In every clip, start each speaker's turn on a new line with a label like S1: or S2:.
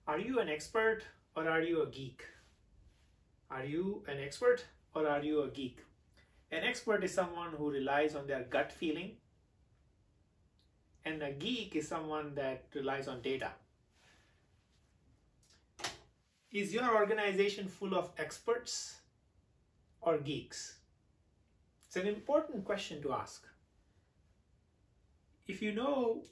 S1: Are you an expert or are you a geek? Are you an expert or are you a geek? An expert is someone who relies on their gut feeling, and a geek is someone that relies on data. Is your organization full of experts or geeks? It's an important question to ask. If you know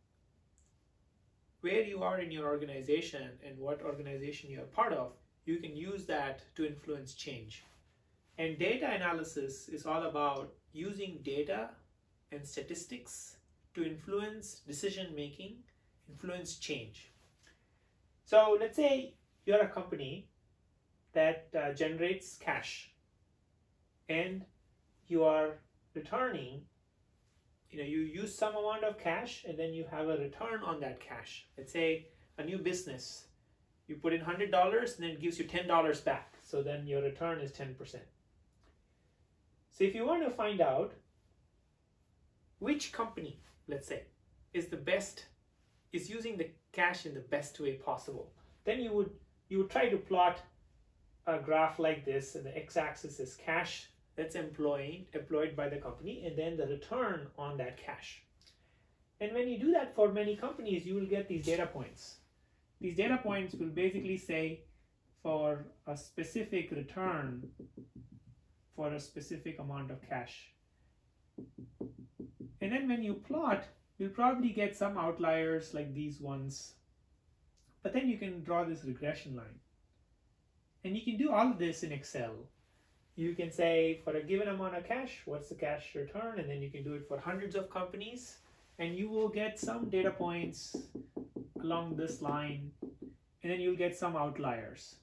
S1: where you are in your organization and what organization you are part of, you can use that to influence change. And data analysis is all about using data and statistics to influence decision making, influence change. So let's say you're a company that generates cash and you are returning, you use some amount of cash and then you have a return on that cash. Let's say a new business, you put in $100 and then it gives you $10 back. So then your return is 10%. So if you want to find out which company, let's say, is using the cash in the best way possible, then you would try to plot a graph like this, and the x-axis is cash that's employed by the company, and then the return on that cash. And when you do that for many companies, you will get these data points. These data points will basically say for a specific return for a specific amount of cash. And then when you plot, you'll probably get some outliers like these ones. But then you can draw this regression line. And you can do all of this in Excel. You can say for a given amount of cash, what's the cash return? And then you can do it for hundreds of companies. And you will get some data points along this line. And then you'll get some outliers.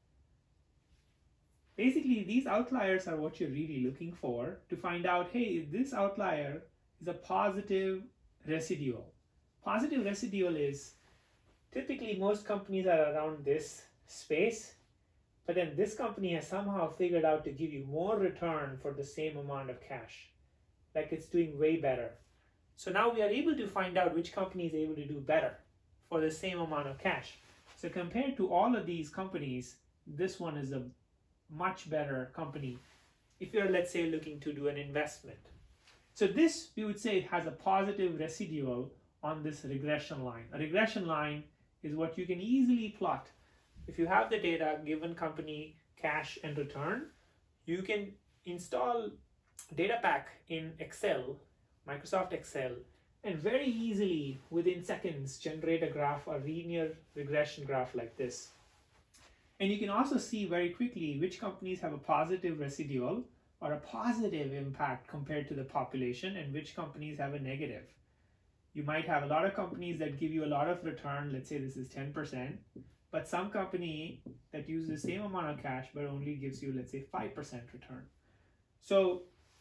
S1: Basically, these outliers are what you're really looking for to find out, hey, this outlier is a positive residual. Positive residual is typically most companies are around this space, but then this company has somehow figured out to give you more return for the same amount of cash. Like it's doing way better. So now we are able to find out which company is able to do better for the same amount of cash. So compared to all of these companies, this one is a much better company if you're, let's say, looking to do an investment. So this, we would say, has a positive residual on this regression line. A regression line is what you can easily plot. If you have the data, given company, cash, and return, you can install DataPack in Excel, Microsoft Excel, and very easily, within seconds, generate a graph, a linear regression graph like this. And you can also see very quickly which companies have a positive residual or a positive impact compared to the population and which companies have a negative. You might have a lot of companies that give you a lot of return, let's say this is 10%, but some company that uses the same amount of cash but only gives you, let's say, 5% return. So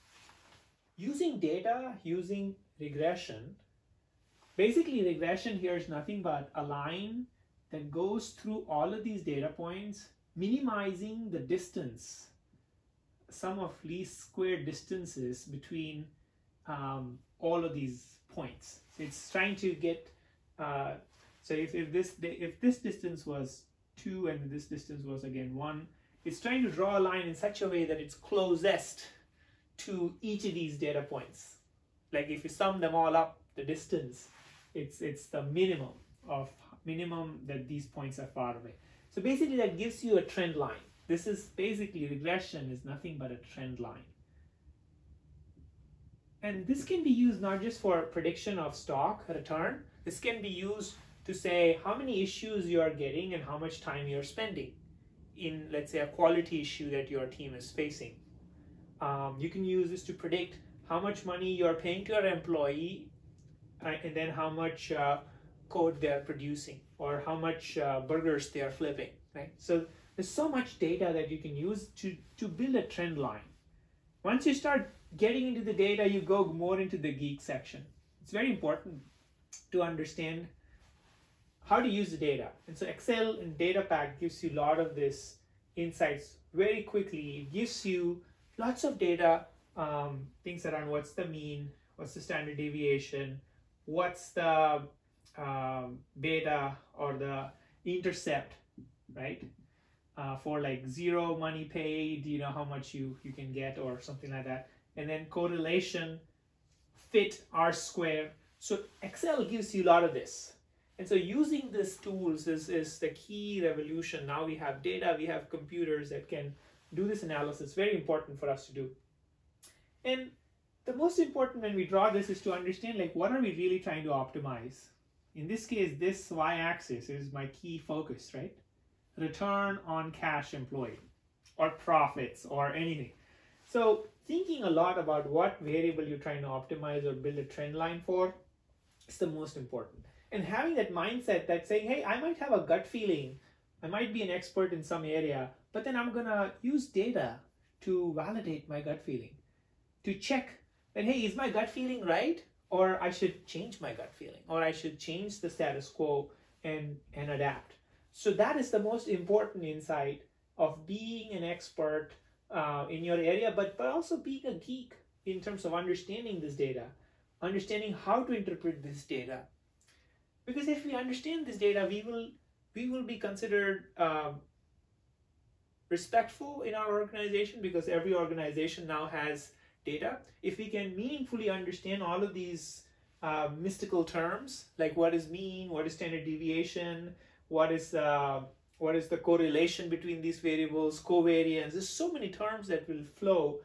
S1: using data, using regression, basically regression here is nothing but a line that goes through all of these data points, minimizing the distance, sum of least square distances between all of these points. So it's trying to get, so if this distance was 2 and this distance was again 1, it's trying to draw a line in such a way that it's closest to each of these data points. Like if you sum them all up, the distance, it's the minimum that these points are far away. So basically that gives you a trend line. This is basically, regression is nothing but a trend line. And this can be used not just for prediction of stock return, this can be used to say how many issues you are getting and how much time you're spending in, let's say, a quality issue that your team is facing. You can use this to predict how much money you're paying to your employee and then how much code they're producing or how much burgers they are flipping, right? So there's so much data that you can use to build a trend line. Once you start getting into the data, you go more into the geek section. It's very important to understand how to use the data. And so Excel and DataPack gives you a lot of this insights very quickly. It gives you lots of data, things around what's the mean, what's the standard deviation, what's the beta or the intercept, right? For like zero money paid, you know, how much you can get or something like that. And then correlation, fit, R-square. So Excel gives you a lot of this. And so using these tools is the key revolution. Now we have data, we have computers that can do this analysis. Very important for us to do. And the most important when we draw this is to understand, like, what are we really trying to optimize? In this case, this y-axis is my key focus, right? Return on cash employed, or profits, or anything. So thinking a lot about what variable you're trying to optimize or build a trend line for is the most important. And having that mindset that saying, hey, I might have a gut feeling, I might be an expert in some area, but then I'm gonna use data to validate my gut feeling, to check that, hey, is my gut feeling right? Or I should change my gut feeling, or I should change the status quo and adapt. So that is the most important insight of being an expert in your area, but also being a geek in terms of understanding this data, understanding how to interpret this data. Because if we understand this data, we will be considered respectful in our organization, because every organization now has data. If we can meaningfully understand all of these mystical terms, like what is mean, what is standard deviation, what is the correlation between these variables, covariance, there's so many terms that will flow.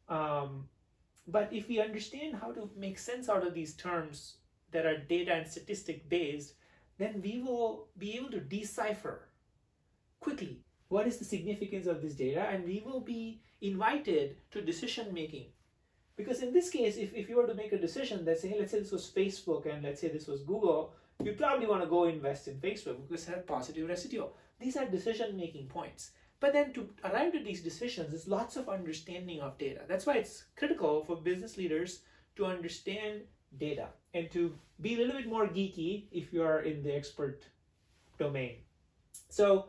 S1: But if we understand how to make sense out of these terms that are data and statistic based, then we will be able to decipher quickly what is the significance of this data, and we will be invited to decision making. Because in this case, if you were to make a decision that say, hey, let's say this was Facebook and let's say this was Google, you'd probably want to go invest in Facebook because it had positive residual. These are decision making points. But then to arrive at these decisions, there's lots of understanding of data. That's why it's critical for business leaders to understand data and to be a little bit more geeky if you are in the expert domain. So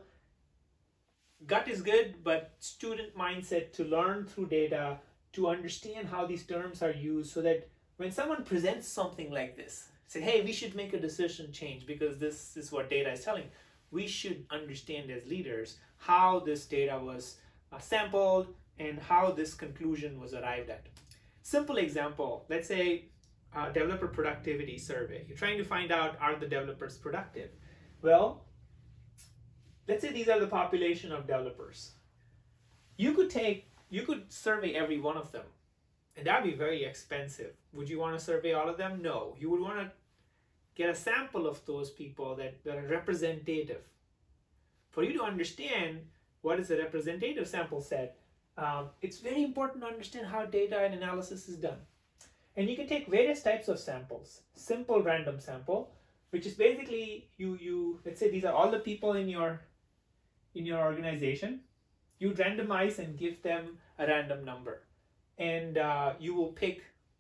S1: gut is good, but student mindset to learn through data, to understand how these terms are used, so that when someone presents something like this, say, hey, we should make a decision change because this is what data is telling. We should understand as leaders how this data was sampled and how this conclusion was arrived at. Simple example, let's say developer productivity survey. You're trying to find out, are the developers productive? Well, let's say these are the population of developers. You could survey every one of them, and that would be very expensive. Would you want to survey all of them? No. You would want to get a sample of those people that are representative. For you to understand what is a representative sample set, it's very important to understand how data and analysis is done. And you can take various types of samples. Simple random sample, which is basically you let's say these are all the people in your organization. You randomize and give them a random number, and you will pick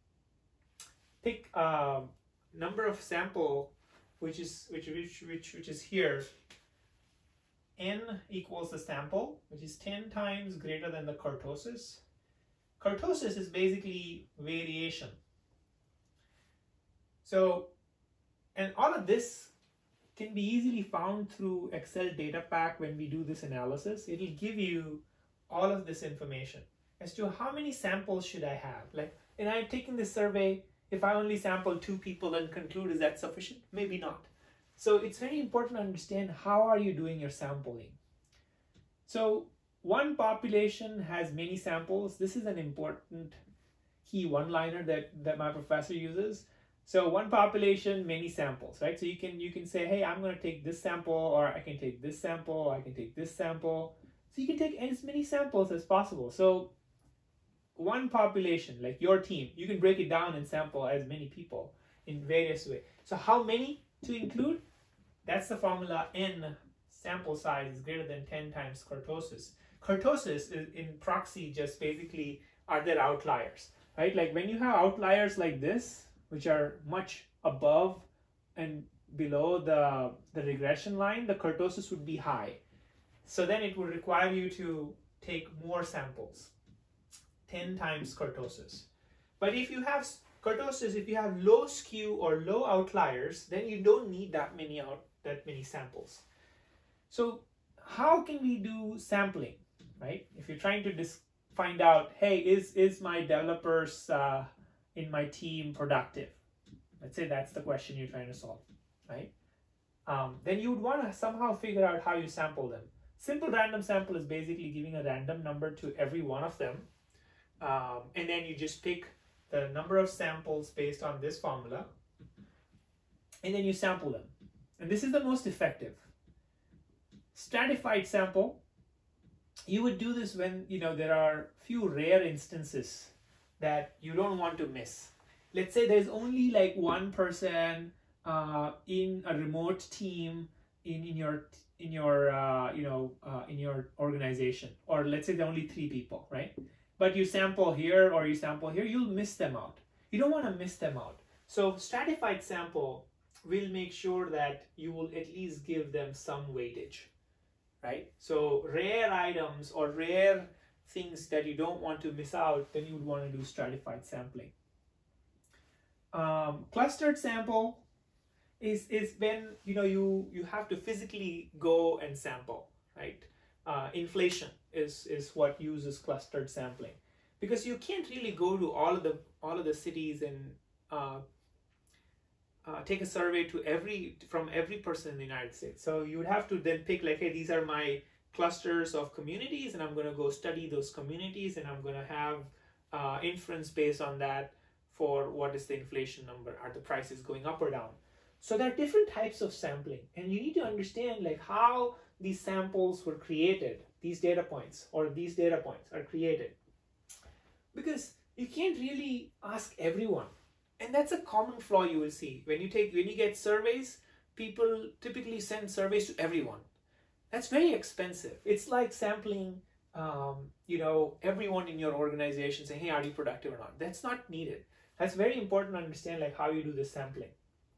S1: number of sample which is here. N equals the sample, which is 10 times greater than the kurtosis. Kurtosis is basically variation. So, and all of this can be easily found through Excel data pack. When we do this analysis, it will give you all of this information as to how many samples should I have. Like, and I'm taking this survey, if I only sample 2 people and conclude, is that sufficient? Maybe not. So it's very important to understand how are you doing your sampling. So one population has many samples. This is an important key one-liner that my professor uses. So one population, many samples, right? So you can say, hey, I'm going to take this sample, or I can take this sample, or I can take this sample. So you can take as many samples as possible. So one population, like your team, you can break it down and sample as many people in various ways. So how many to include? That's the formula. N, sample size, is greater than 10 times kurtosis. Kurtosis is in proxy just basically, are there outliers, right? Like when you have outliers like this, which are much above and below the regression line, the kurtosis would be high. So then it would require you to take more samples, 10 times kurtosis. But if you have kurtosis, if you have low skew or low outliers, then you don't need that many samples. So how can we do sampling, right? If you're trying to find out, hey, is my developers in my team productive? Let's say that's the question you're trying to solve, right? Then you would want to somehow figure out how you sample them. Simple random sample is basically giving a random number to every one of them. And then you just pick the number of samples based on this formula. And then you sample them. And this is the most effective. Stratified sample, you would do this when there are few rare instances that you don't want to miss. Let's say there's only like one person in a remote team in your organization, or let's say there are only 3 people, right? But you sample here or you sample here, you'll miss them out. You don't want to miss them out. So stratified sample will make sure that you will at least give them some weightage, right? So rare items or rare things that you don't want to miss out, then you would want to do stratified sampling. Clustered sample is when you have to physically go and sample, right? Inflation is what uses clustered sampling, because you can't really go to all of the cities and take a survey from every person in the United States. So you would have to then pick like, hey, these are my clusters of communities, and I'm going to go study those communities, and I'm going to have inference based on that for what is the inflation number. Are the prices going up or down? So there are different types of sampling, and you need to understand like how these samples were created, these data points or these data points are created, because you can't really ask everyone. And that's a common flaw you will see when you get surveys. People typically send surveys to everyone. That's very expensive. It's like sampling everyone in your organization, saying, hey, are you productive or not? That's not needed. That's very important to understand like how you do this sampling.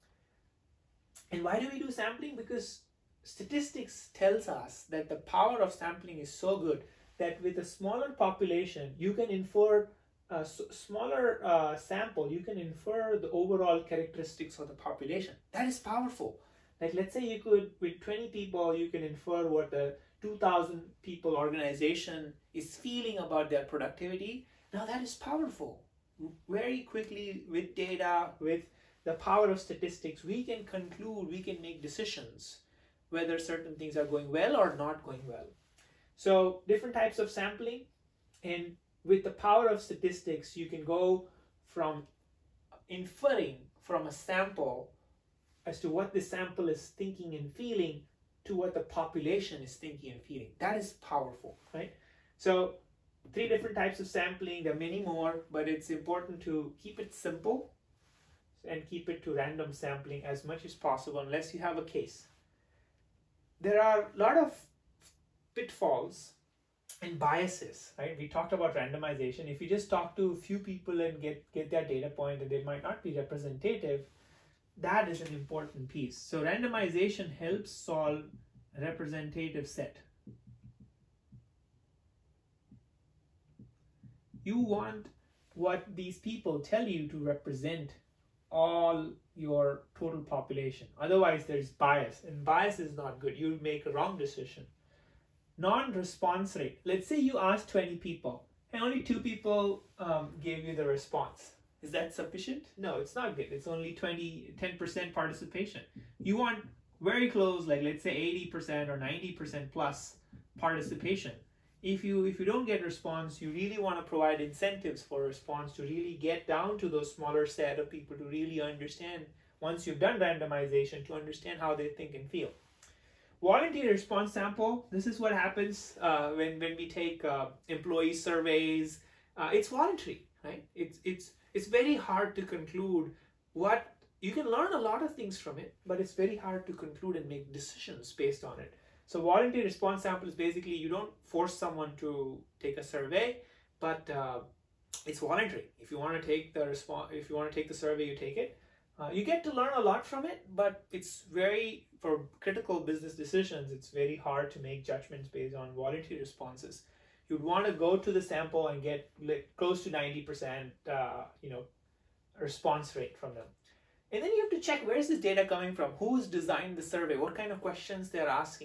S1: And why do we do sampling? Because statistics tells us that the power of sampling is so good that with a smaller population, you can infer a smaller sample, you can infer the overall characteristics of the population. That is powerful. Like let's say you could, with 20 people, you can infer what the 2,000 people organization is feeling about their productivity. Now that is powerful. Very quickly with data, with the power of statistics, we can conclude, we can make decisions whether certain things are going well or not going well. So different types of sampling, and with the power of statistics, you can go from inferring from a sample as to what the sample is thinking and feeling to what the population is thinking and feeling. That is powerful, right? So 3 different types of sampling. There are many more, but it's important to keep it simple and keep it to random sampling as much as possible, unless you have a case. There are a lot of pitfalls and biases, right? We talked about randomization. If you just talk to a few people and get their data point and they might not be representative, that is an important piece. So randomization helps solve a representative set. You want what these people tell you to represent all your total population. Otherwise, there's bias, and bias is not good. You'll make a wrong decision. Non-response rate. Let's say you ask 20 people and only 2 people gave you the response. Is that sufficient? No, it's not good. It's only 10% participation. You want very close, like let's say 80% or 90% plus participation. If you don't get response, you really want to provide incentives for response to really get down to those smaller set of people to really understand, once you've done randomization, to understand how they think and feel. Volunteer response sample. This is what happens when we take employee surveys. It's voluntary, right? It's very hard to conclude what you can learn a lot of things from it, but it's very hard to conclude and make decisions based on it. So volunteer response sample is basically, you don't force someone to take a survey, but it's voluntary. If you want to take the survey, you take it. You get to learn a lot from it, but it's for critical business decisions, it's very hard to make judgments based on voluntary responses. You'd want to go to the sample and get close to 90% response rate from them. And then you have to check, where is this data coming from? Who's designed the survey? What kind of questions they're asking?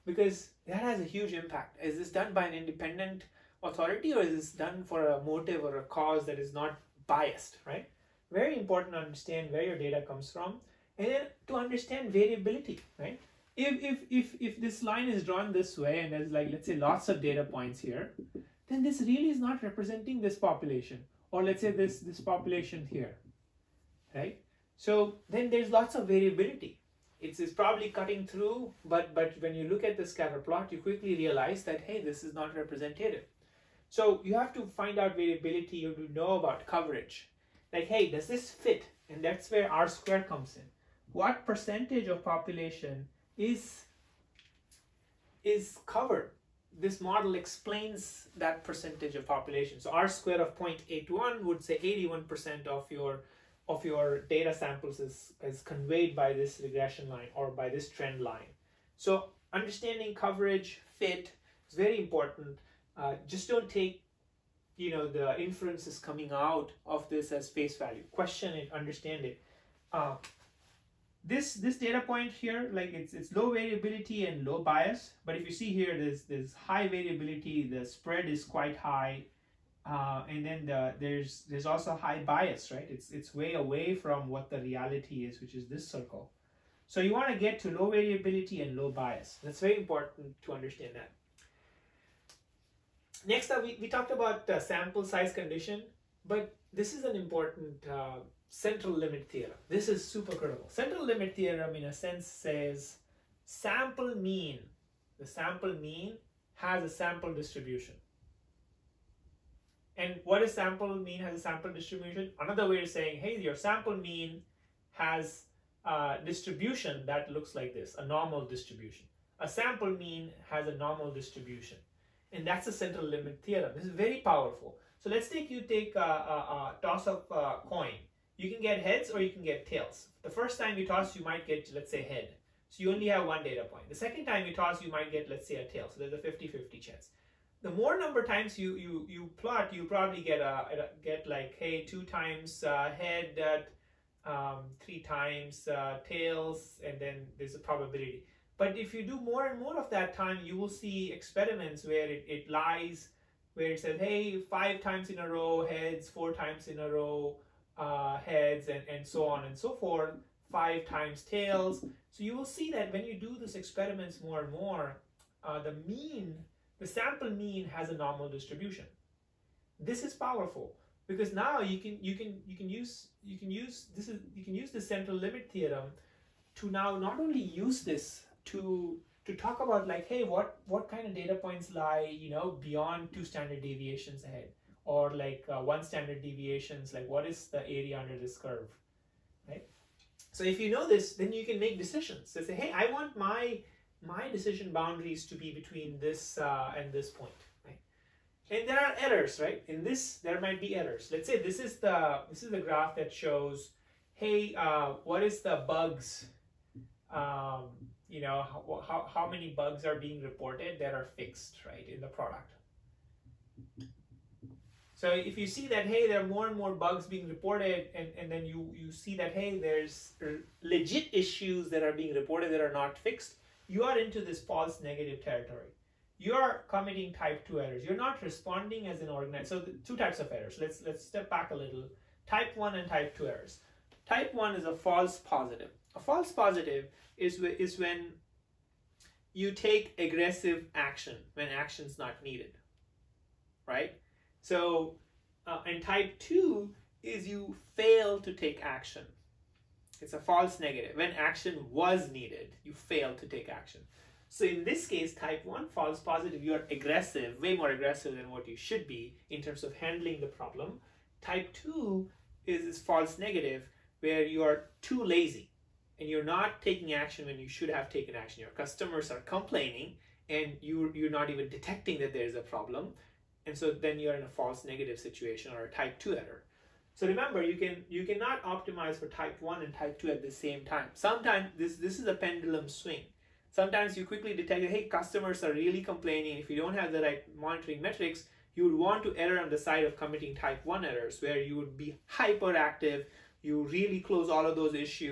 S1: because that has a huge impact. Is this done by an independent authority, or is this done for a motive or a cause that is not biased, right? Very important to understand where your data comes from, and then to understand variability, right? If this line is drawn this way and there's like, let's say, lots of data points here, then this really is not representing this population, or let's say this population here, right? So then there's lots of variability. It's probably cutting through, but when you look at the scatter plot, you quickly realize that, hey, this is not representative. So you have to find out variability. You have to know about coverage. Like, hey, does this fit? And that's where R square comes in. What percentage of population is covered? This model explains that percentage of population. So R square of 0.81 would say 81% of your data samples is conveyed by this regression line or by this trend line. So understanding coverage, fit is very important. Just don't take, the inferences coming out of this as face value. Question it, understand it. This data point here, like it's low variability and low bias. But if you see here, there's high variability. The spread is quite high, and then there's also high bias, right? It's way away from what the reality is, which is this circle. So you want to get to low variability and low bias. That's very important to understand that. Next up, we talked about sample size condition, but this is an important central limit theorem. This is super critical. Central limit theorem, in a sense, says sample mean. The sample mean has a sample distribution. And what is sample mean has a sample distribution? Another way of saying, hey, your sample mean has a distribution that looks like this, a normal distribution. A sample mean has a normal distribution. And that's a central limit theorem. This is very powerful. So let's take a toss of a coin. You can get heads or you can get tails. The first time you toss, you might get, let's say, head. So you only have one data point. The second time you toss, you might get, let's say, a tail. So there's a 50-50 chance. The more number of times you plot, you probably get like, hey, 2 times head, 3 times tails, and then there's a probability. But if you do more and more of that time, you will see experiments where it lies, where it says, hey, 5 times in a row heads, 4 times in a row heads, and so on and so forth, 5 times tails. So you will see that when you do these experiments more and more, the sample mean has a normal distribution. This is powerful because now you can use the central limit theorem to now not only use this to talk about, like, hey, what kind of data points lie beyond 2 standard deviations ahead, or like 1 standard deviations, like what is the area under this curve, right? So if you know this, then you can make decisions. So say, hey, I want my decision boundaries to be between this and this point, right? And there are errors, right? In this, there might be errors. Let's say this is the graph that shows, hey, what is the bugs? How many bugs are being reported that are fixed, right, in the product. So if you see that, hey, there are more and more bugs being reported, and then you see that, hey, there's legit issues that are being reported that are not fixed, you are into this false negative territory. You are committing type 2 errors. You're not responding as an organizer. So 2 types of errors. Let's step back a little. Type 1 and type 2 errors. Type 1 is a false positive. A false positive is when you take aggressive action when action's not needed, right? So, and type 2 is you fail to take action. It's a false negative. When action was needed, you failed to take action. So in this case, type 1, false positive, you are aggressive, way more aggressive than what you should be in terms of handling the problem. Type 2 is false negative, where you are too lazy and you're not taking action when you should have taken action. Your customers are complaining and you're not even detecting that there's a problem. And so then you're in a false negative situation, or a type 2 error. So remember, you cannot optimize for type 1 and type 2 at the same time. Sometimes this is a pendulum swing. Sometimes you quickly detect that, hey, customers are really complaining. If you don't have the right monitoring metrics, you would want to err on the side of committing type 1 errors, where you would be hyperactive, you really close all of those issues,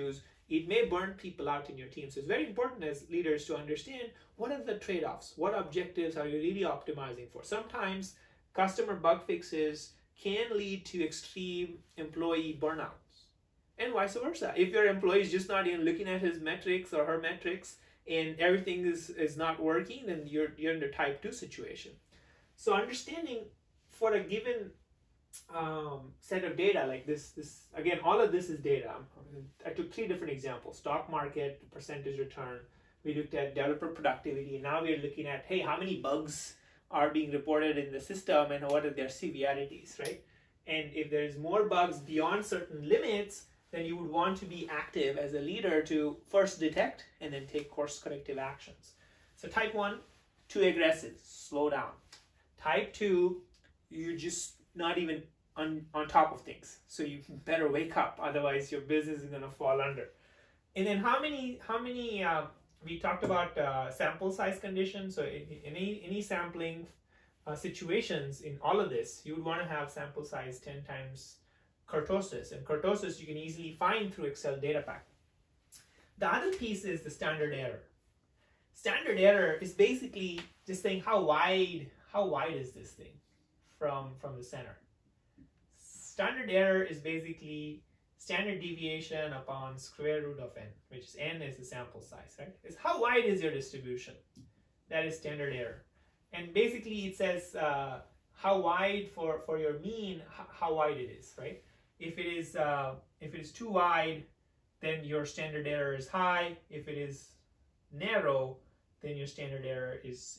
S1: it may burn people out in your team. So it's very important as leaders to understand what are the trade-offs, what objectives are you really optimizing for. Sometimes customer bug fixes can lead to extreme employee burnouts, and vice versa. If your employee is just not even looking at his metrics or her metrics and everything is not working, then you're in the type 2 situation. So understanding for a given set of data like this again, all of this is data. I took 3 different examples: stock market, percentage return. We looked at developer productivity, and now we're looking at, hey, how many bugs are being reported in the system and what are their severities, right? And if there's more bugs beyond certain limits, then you would want to be active as a leader to first detect and then take course corrective actions. So type 1, too aggressive, slow down. Type 2, you're just not even on top of things, so you better wake up, otherwise your business is going to fall under. And then how many we talked about sample size conditions. So in any sampling situations in all of this, you would want to have sample size 10 times kurtosis, and kurtosis you can easily find through Excel data pack. The other piece is the standard error. Standard error is basically just saying how wide is this thing from the center. Standard error is basically standard deviation upon square root of n, which is n is the sample size, right? It's how wide is your distribution. That is standard error. And basically it says how wide for your mean, how wide it is, right? If it is too wide, then your standard error is high. If it is narrow, then your standard error is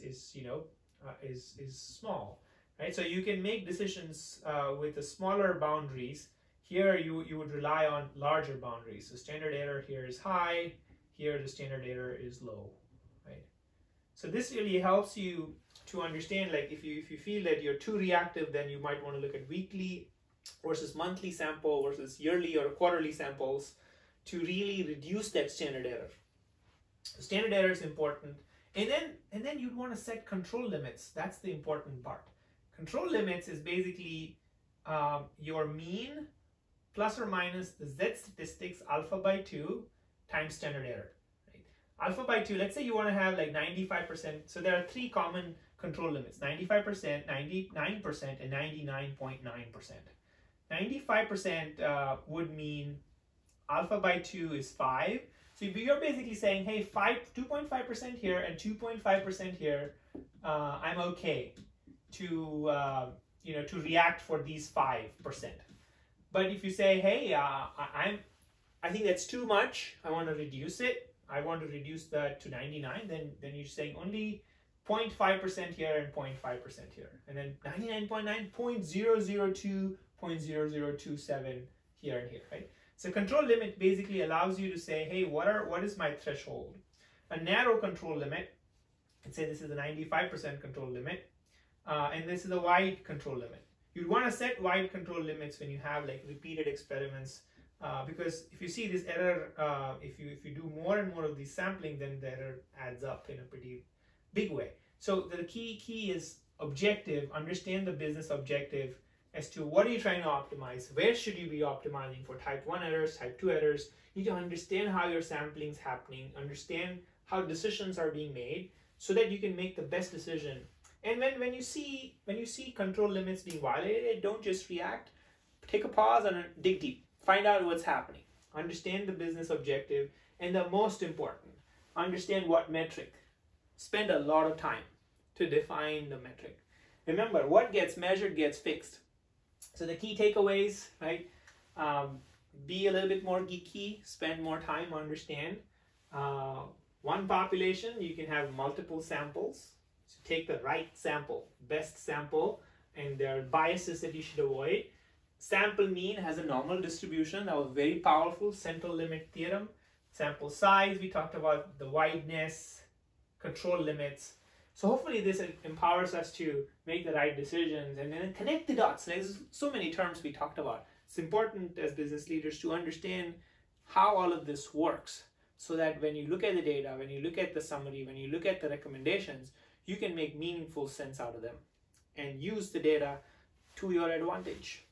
S1: small, right? So you can make decisions with the smaller boundaries. Here you would rely on larger boundaries. So standard error here is high, here the standard error is low, right? So this really helps you to understand, like if you feel that you're too reactive, then you might want to look at weekly versus monthly sample versus yearly or quarterly samples to really reduce that standard error. So standard error is important. And then you'd want to set control limits. That's the important part. Control limits is basically your mean plus or minus the z statistics alpha by 2 times standard error. Right? Alpha by 2, let's say you want to have like 95%. So there are 3 common control limits: 95%, 99%, and 99.9%. 95% would mean alpha by 2 is 5. So you're basically saying, hey, 2.5% here and 2.5% here, I'm okay to to react for these 5%. But if you say, hey, I think that's too much, I want to reduce it, I want to reduce that to 99, then you're saying only 0.5% here and 0.5% here, and then 99.9, 0.002, 0.0027 here and here, right? So control limit basically allows you to say, hey, what is my threshold? A narrow control limit, let's say this is a 95% control limit, and this is a wide control limit. You'd want to set wide control limits when you have like repeated experiments, because if you see this error, if you do more and more of these sampling, then the error adds up in a pretty big way. So the key is objective. Understand the business objective as to what are you trying to optimize, where should you be optimizing for type 1 errors, type 2 errors. You need to understand how your sampling is happening, understand how decisions are being made so that you can make the best decision. And when you see control limits being violated, don't just react. Take a pause and dig deep. Find out what's happening. Understand the business objective, and the most important, understand what metric. Spend a lot of time to define the metric. Remember, what gets measured gets fixed. So the key takeaways, right? Be a little bit more geeky, spend more time, understand. One population, you can have multiple samples. So take the right sample, best sample, and there are biases that you should avoid. Sample mean has a normal distribution. That was very powerful. Central limit theorem. Sample size, we talked about the wideness, control limits. So hopefully this empowers us to make the right decisions and then connect the dots. There's so many terms we talked about. It's important as business leaders to understand how all of this works so that when you look at the data, when you look at the summary, when you look at the recommendations, you can make meaningful sense out of them and use the data to your advantage.